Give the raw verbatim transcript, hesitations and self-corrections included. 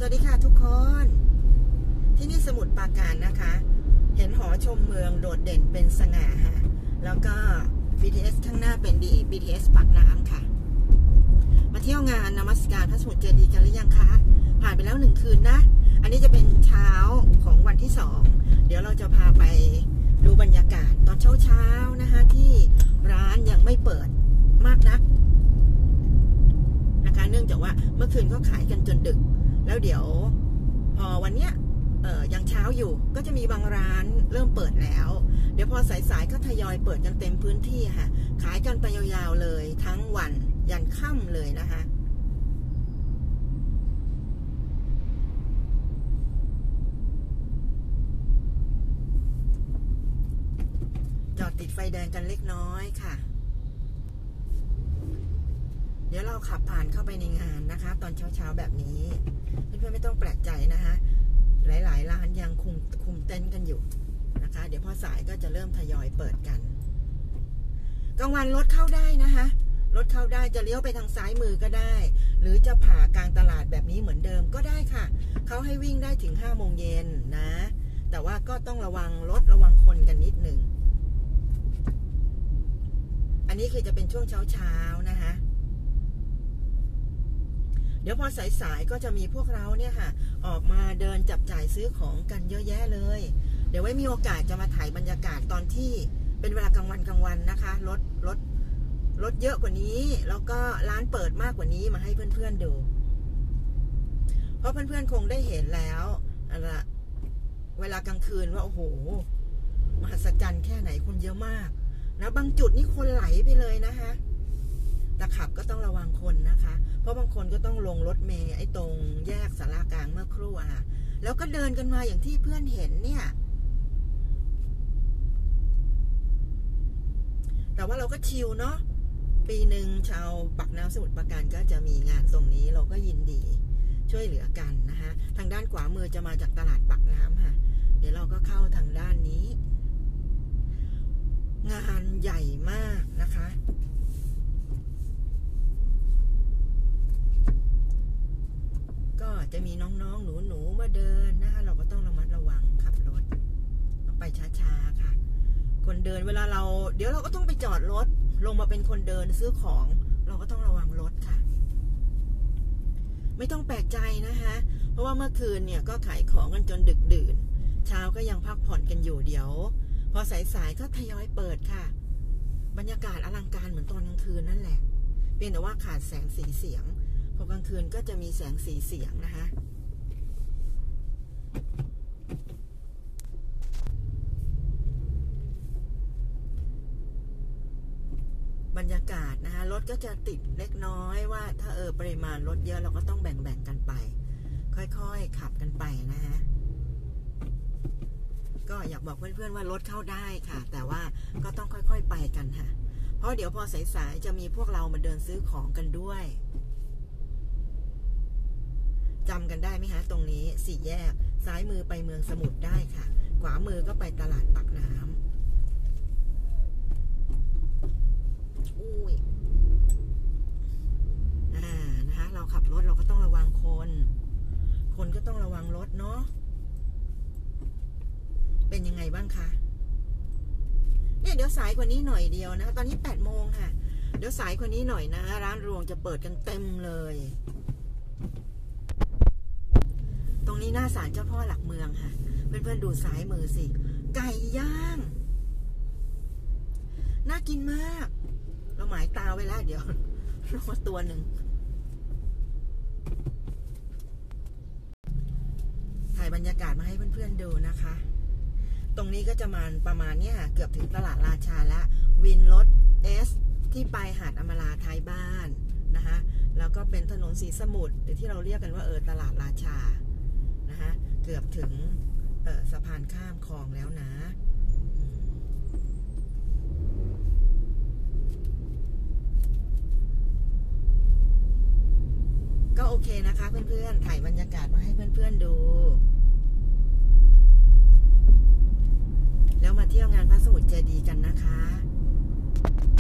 วัสดีค่ะทุกคนที่นี่สมุทรปราการนะคะเห็นหอชมเมืองโดดเด่นเป็นสง่าฮะแล้วก็ บี ที เอส ข้างหน้าเป็น บี ที เอส ปากน้ำค่ะมาเที่ยวงานนมัสการพระสมุทรเจดีย์กันหรือยังคะผ่านไปแล้วหนึ่งคืนนะอันนี้จะเป็นเช้าของวันที่สองเดี๋ยวเราจะพาไปดูบรรยากาศตอนเช้าๆนะคะที่ร้านยังไม่เปิดมากนักนะคะเนื่องจากว่าเมื่อคืนก็ขายกันจนดึกแล้วเดี๋ยวพอวันเนี้ยเอ่อยังเช้าอยู่ก็จะมีบางร้านเริ่มเปิดแล้วเดี๋ยวพอสายๆก็ทยอยเปิดกันเต็มพื้นที่ค่ะขายกันไปยาวๆเลยทั้งวันยันค่ำเลยนะคะจอดติดไฟแดงกันเล็กน้อยค่ะเดี๋ยวเราขับผ่านเข้าไปในงานนะคะตอนเช้าๆแบบนี้เพื่อนๆไม่ต้องแปลกใจนะคะหลายๆร้านยังคุมคุมเต็นท์กันอยู่นะคะเดี๋ยวพอสายก็จะเริ่มทยอยเปิดกันกลางวันรถเข้าได้นะคะรถเข้าได้จะเลี้ยวไปทางซ้ายมือก็ได้หรือจะผ่ากลางตลาดแบบนี้เหมือนเดิมก็ได้ค่ะเขาให้วิ่งได้ถึงห้าโมงเย็นนะแต่ว่าก็ต้องระวังรถระวังคนกันนิดหนึ่งอันนี้คือจะเป็นช่วงเช้าๆนะคะเดี๋ยวพอสายๆก็จะมีพวกเราเนี่ยค่ะออกมาเดินจับจ่ายซื้อของกันเยอะแยะเลยเดี๋ยวไว้มีโอกาสจะมาถ่ายบรรยากาศตอนที่เป็นเวลากลางวันกลางวันนะคะรถรถรถเยอะกว่านี้แล้วก็ร้านเปิดมากกว่านี้มาให้เพื่อนๆดูเพราะเพื่อนๆคงได้เห็นแล้วนะเวลากลางคืนว่าโอ้โหมหัศจรรย์แค่ไหนคนเยอะมากนะบางจุดนี่คนไหลไปเลยนะคะแต่ขับก็ต้องระวังคนนะคะเพราะบางคนก็ต้องลงรถเมล์ไอ้ตรงแยกสารากลางเมื่อครู่อ่ะแล้วก็เดินกันมาอย่างที่เพื่อนเห็นเนี่ยแต่ว่าเราก็ชิลเนาะปีหนึ่งชาวปากน้ำสมุทรปราการก็จะมีงานตรงนี้เราก็ยินดีช่วยเหลือกันนะคะทางด้านขวามือจะมาจากตลาดปากน้ำค่ะเดี๋ยวเราก็เข้าทางด้านนี้งานใหญ่มากนะคะก็จะมีน้องๆหนูๆมาเดินนะคะเราก็ต้องระมัดระวังขับรถต้องไปช้าๆค่ะคนเดินเวลาเราเดี๋ยวเราก็ต้องไปจอดรถลงมาเป็นคนเดินซื้อของเราก็ต้องระวังรถค่ะไม่ต้องแปลกใจนะคะเพราะว่าเมื่อคืนเนี่ยก็ขายของกันจนดึกดื่นเช้าก็ยังพักผ่อนกันอยู่เดี๋ยวพอสายๆก็ทยอยเปิดค่ะบรรยากาศอลังการเหมือนตอนกลางคืนนั่นแหละเพียงแต่ว่าขาดแสงสีเสียงพอกลางคืนก็จะมีแสงสีเสียงนะคะบรรยากาศนะคะรถก็จะติดเล็กน้อยว่าถ้าเออปริมาณรถเยอะเราก็ต้องแบ่งๆกันไปค่อยๆขับกันไปนะคะก็อยากบอกเพื่อนๆว่ารถเข้าได้ค่ะแต่ว่าก็ต้องค่อยๆไปกันค่ะเพราะเดี๋ยวพอสายๆจะมีพวกเรามาเดินซื้อของกันด้วยจำกันได้ไหมคะตรงนี้สี่แยกซ้ายมือไปเมืองสมุทรได้ค่ะขวามือก็ไปตลาดปากน้ำอุ้ยอ่านะคะเราขับรถเราก็ต้องระวังคนคนก็ต้องระวังรถเนาะเป็นยังไงบ้างคะเนี่ยเดี๋ยวสายกว่านี้หน่อยเดียวนะตอนนี้แปดโมงค่ะเดี๋ยวสายกว่านี้หน่อยนะร้านรวงจะเปิดกันเต็มเลยตรงนี้หน้าศาลเจ้าพ่อหลักเมืองค่ะเพื่อนๆดูซ้ายมือสิไก่ย่างน่ากินมากเราหมายตาไว้แล้วเดี๋ยวรอตัวหนึ่งถ่ายบรรยากาศมาให้เพื่อนๆดูนะคะตรงนี้ก็จะมาประมาณเนี้ยเกือบถึงตลาดราชาแล้ววินรถเอสที่ไปหาดอมราท้ายบ้านนะคะแล้วก็เป็นถนนศรีสมุทรหรือที่เราเรียกกันว่าเออตลาดราชานะคะเกือบถึงเออสะพานข้ามคลองแล้วนะก็โอเคนะคะเพื่อนๆถ่ายบรรยากาศมาให้เพื่อนๆดูแล้วมาเที่ยวงานพระสมุทรเจดีย์กันนะคะ